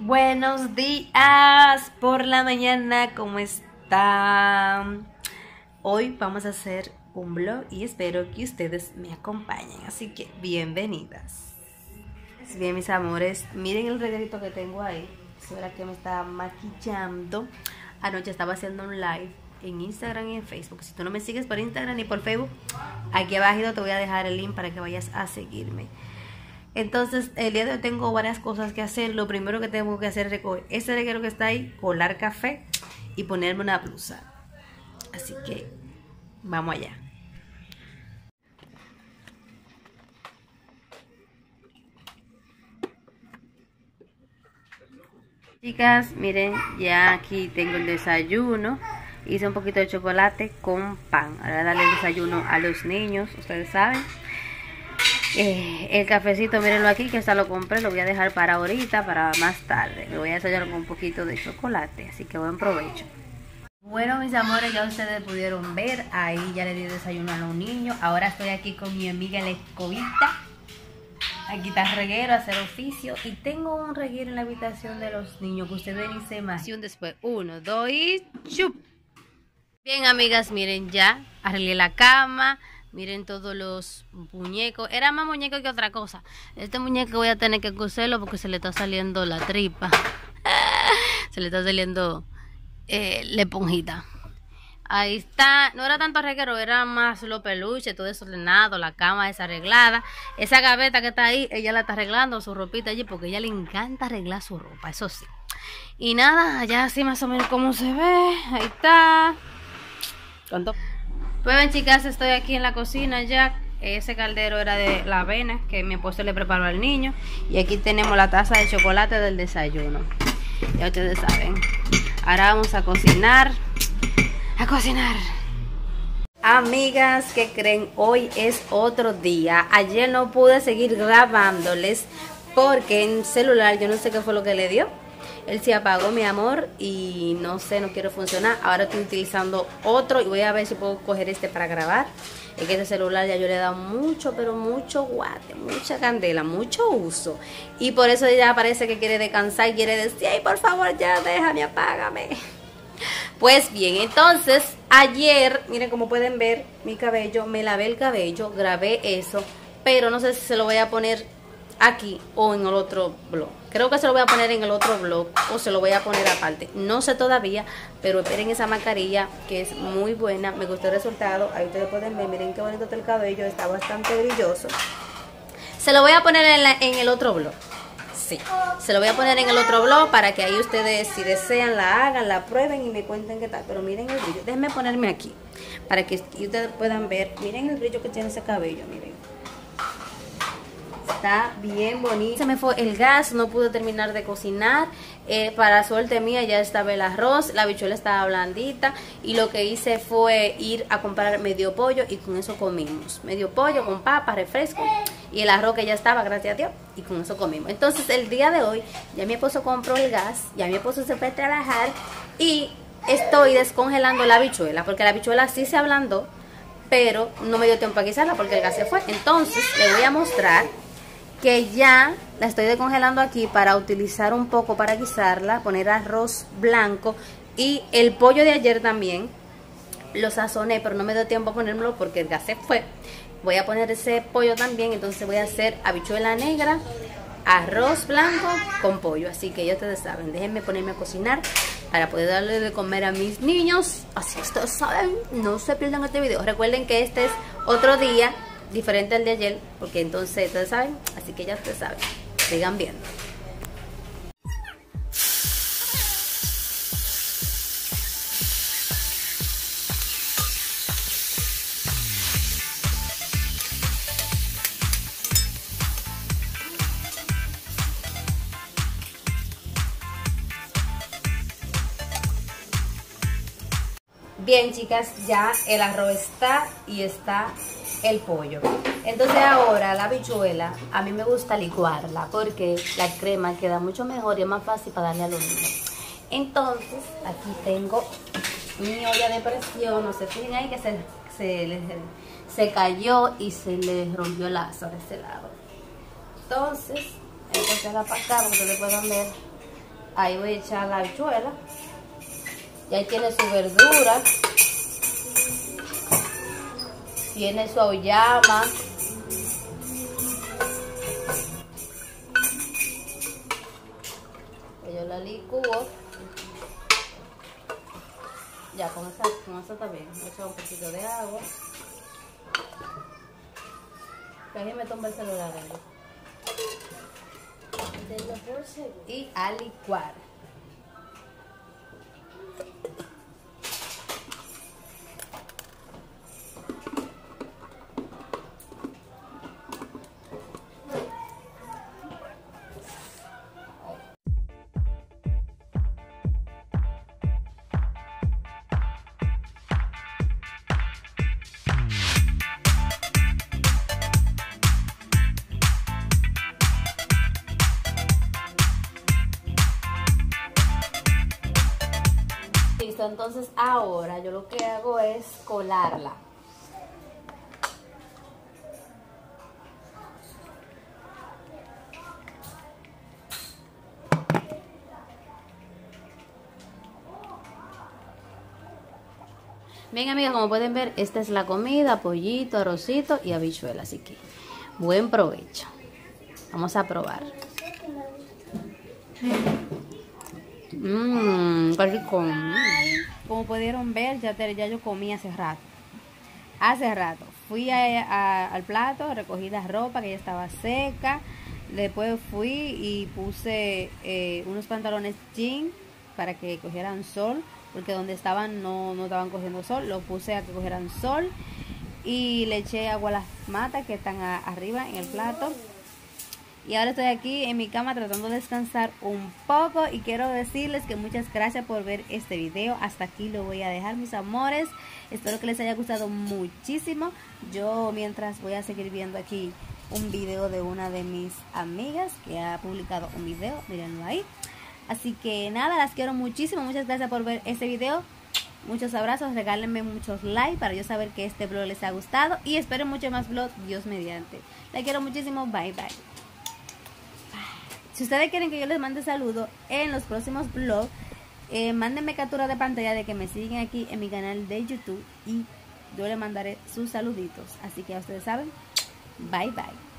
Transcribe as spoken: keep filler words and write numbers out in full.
Buenos días por la mañana, ¿cómo están? Hoy vamos a hacer un vlog y espero que ustedes me acompañen, así que bienvenidas. Bien, mis amores, miren el regalito que tengo ahí. Es la que me está maquillando. Anoche estaba haciendo un live en Instagram y en Facebook. Si tú no me sigues por Instagram ni por Facebook, aquí abajo te voy a dejar el link para que vayas a seguirme. Entonces, el día de hoy tengo varias cosas que hacer. Lo primero que tengo que hacer es recoger ese reguero que está ahí, colar café y ponerme una blusa. Así que, vamos allá. Chicas, miren, ya aquí tengo el desayuno. Hice un poquito de chocolate con pan. Ahora darle el desayuno a los niños, ustedes saben. Eh, el cafecito, mírenlo aquí, que hasta lo compré, lo voy a dejar para ahorita, para más tarde. Me voy a desayunar con un poquito de chocolate, así que buen provecho. Bueno, mis amores, ya ustedes pudieron ver, ahí ya le di desayuno a los niños. Ahora estoy aquí con mi amiga la escobita. Aquí está el reguero, hacer oficio. Y tengo un reguero en la habitación de los niños que ustedes ni se imaginan. Después, uno, dos y chup. Bien, amigas, miren, ya arreglé la cama. Miren todos los muñecos. Era más muñeco que otra cosa. Este muñeco voy a tener que coserlo porque se le está saliendo la tripa. Se le está saliendo eh, la esponjita. Ahí está. No era tanto reguero, era más lo peluche, todo desordenado, la cama desarreglada. Esa gaveta que está ahí, ella la está arreglando, su ropita allí, porque a ella le encanta arreglar su ropa, eso sí. Y nada, allá así más o menos como se ve. Ahí está. ¿Cuánto? Pues ven, chicas, estoy aquí en la cocina ya. Ese caldero era de la avena que mi esposo le preparó al niño. Y aquí tenemos la taza de chocolate del desayuno. Ya ustedes saben. Ahora vamos a cocinar. A cocinar. Amigas, ¿qué creen? Hoy es otro día. Ayer no pude seguir grabándoles porque en celular yo no sé qué fue lo que le dio. Él se apagó, mi amor, y no sé, no quiero funcionar. Ahora estoy utilizando otro y voy a ver si puedo coger este para grabar. Es que este celular ya yo le he dado mucho, pero mucho guate, mucha candela, mucho uso. Y por eso ya parece que quiere descansar y quiere decir, ay, por favor, ya déjame, apágame. Pues bien, entonces, ayer, miren como pueden ver, mi cabello, me lavé el cabello, grabé eso, pero no sé si se lo voy a poner aquí o en el otro blog. Creo que se lo voy a poner en el otro blog o se lo voy a poner aparte. No sé todavía, pero esperen esa mascarilla que es muy buena. Me gustó el resultado. Ahí ustedes pueden ver, miren qué bonito está el cabello. Está bastante brilloso. Se lo voy a poner en, la, en el otro blog. Sí, se lo voy a poner en el otro blog para que ahí ustedes, si desean, la hagan, la prueben y me cuenten qué tal. Pero miren el brillo. Déjenme ponerme aquí para que ustedes puedan ver. Miren el brillo que tiene ese cabello, miren. Está bien bonito. Se me fue el gas, no pude terminar de cocinar. Eh, para suerte mía ya estaba el arroz, la habichuela estaba blandita. Y lo que hice fue ir a comprar medio pollo y con eso comimos. Medio pollo con papa, refresco y el arroz que ya estaba, gracias a Dios. Y con eso comimos. Entonces el día de hoy ya mi esposo compró el gas, ya mi esposo se fue a trabajar. Y estoy descongelando la habichuela porque la habichuela sí se ablandó, pero no me dio tiempo a guisarla porque el gas se fue. Entonces le voy a mostrar que ya la estoy descongelando aquí para utilizar un poco para guisarla, poner arroz blanco y el pollo de ayer también lo sazoné, pero no me dio tiempo a ponérmelo porque el gas se fue. Voy a poner ese pollo también, entonces voy a hacer habichuela negra, arroz blanco con pollo, así que ya ustedes saben, déjenme ponerme a cocinar para poder darle de comer a mis niños, así que ustedes saben, no se pierdan este video. Recuerden que este es otro día diferente al de ayer, porque entonces ustedes saben, así que ya ustedes saben, sigan viendo. Bien, chicas, ya el arroz está y está el pollo. Entonces ahora la habichuela, a mí me gusta licuarla porque la crema queda mucho mejor y es más fácil para darle a los niños. Entonces aquí tengo mi olla de presión, no se fijen ahí que se, se, le, se cayó y se le rompió el lazo de ese lado. Entonces, entonces la para acá porque le puedan ver Ahí voy a echar la habichuela. Y ahí tiene su verdura. Tiene su auyama. Yo la licúo. Ya, con esa, con esa también. Voy a echar un poquito de agua. Que ahí me toma el celular. Y a licuar. Listo, entonces ahora yo lo que hago es colarla. Bien, amigas, como pueden ver, esta es la comida: pollito, arrocito y habichuela. Así que buen provecho. Vamos a probar. Mmm, qué rico. Como pudieron ver, ya, te, ya yo comí hace rato. Hace rato. Fui a, a, al plato, recogí la ropa que ya estaba seca. Después fui y puse eh, unos pantalones jean para que cogieran sol, porque donde estaban no, no estaban cogiendo sol. Lo puse a que cogieran sol y le eché agua a las matas que están a, arriba en el plato. Y ahora estoy aquí en mi cama tratando de descansar un poco. Y quiero decirles que muchas gracias por ver este video. Hasta aquí lo voy a dejar, mis amores. Espero que les haya gustado muchísimo. Yo mientras voy a seguir viendo aquí un video de una de mis amigas que ha publicado un video. Mírenlo ahí. Así que nada, las quiero muchísimo. Muchas gracias por ver este video. Muchos abrazos, regálenme muchos likes para yo saber que este vlog les ha gustado. Y espero mucho más vlog, Dios mediante. La quiero muchísimo. Bye, bye. Si ustedes quieren que yo les mande saludos en los próximos vlogs, eh, mándenme captura de pantalla de que me siguen aquí en mi canal de YouTube y yo les mandaré sus saluditos. Así que ya ustedes saben, bye bye.